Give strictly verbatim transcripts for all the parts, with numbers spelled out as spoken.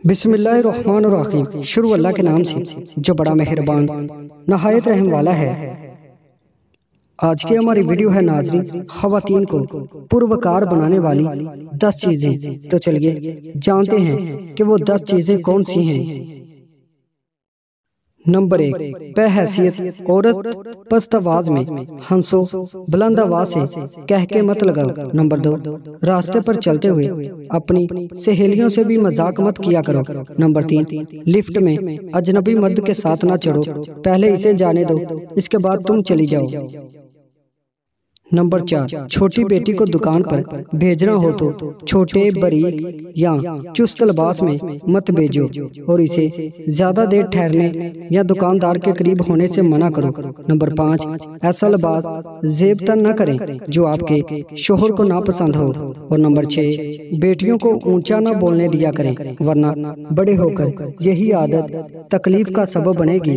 बिस्मिल्लाहिर्रहमानिर्रहीम। शुरू अल्लाह के नाम से जो बड़ा मेहरबान नहायत रहम वाला है। आज की हमारी वीडियो है नाज़रीन, ख़वातीन को पुरवकार बनाने वाली दस चीज़ें। तो चलिए जानते हैं कि वो दस चीज़ें कौन सी हैं। नंबर एक, बहैसियत औरत पस्त आवाज में हंसो, बुलंद आवाज से कह के मत लगाओ। नंबर दो, रास्ते पर चलते हुए अपनी सहेलियों से भी मजाक मत किया करो। नंबर तीन, लिफ्ट में अजनबी मर्द के साथ ना चढ़ो, पहले इसे जाने दो, इसके बाद तुम चली जाओ। नंबर चार, छोटी बेटी को दुकान पर भेजना हो तो छोटे, बारीक या चुस्त लिबास में मत भेजो और इसे ज्यादा देर ठहरने या दुकानदार के करीब होने से मना करो। नंबर पाँच, ऐसा लिबास जेब तन न करें जो आपके शोहर को नापसंद हो। और नंबर छह, बेटियों को ऊंचा न बोलने दिया करें, वरना बड़े होकर यही आदत तकलीफ का सबब बनेगी।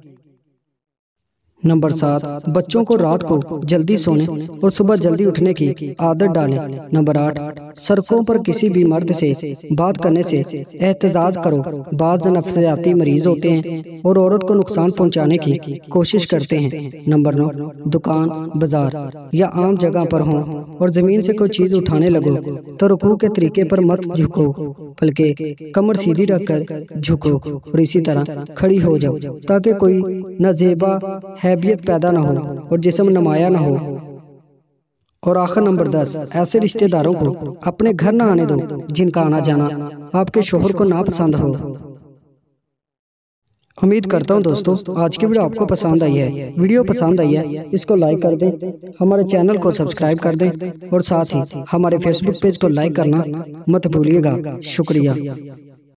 नंबर सात, बच्चों को रात को जल्दी सोने और सुबह जल्दी उठने की आदत डालें। नंबर आठ, सड़कों पर किसी भी मर्द से बात करने से एहतजाज करो। बाज़ नफ्सियाती मरीज होते हैं और औरत को नुकसान पहुंचाने की कोशिश करते हैं। नंबर नौ, दुकान, बाजार या आम जगह पर हों और जमीन से कोई चीज उठाने लगो तो रुकू के तरीके पर मत झुको, बल्कि कमर सीधी रखकर झुको और इसी तरह खड़ी हो जाओ, ताकि कोई नाजेबा हैबियत पैदा ना हो और जिस्म नमाया ना हो। और आखिर नंबर दस, ऐसे रिश्तेदारों को अपने घर ना आने दो जिनका आना जाना आपके शोहर को नापसंद हो। उम्मीद करता हूँ दोस्तों आज की वीडियो आपको पसंद आई है। वीडियो पसंद आई है इसको लाइक कर दें, हमारे चैनल को सब्सक्राइब कर दें और साथ ही हमारे फेसबुक पेज को लाइक करना मत भूलिएगा। शुक्रिया।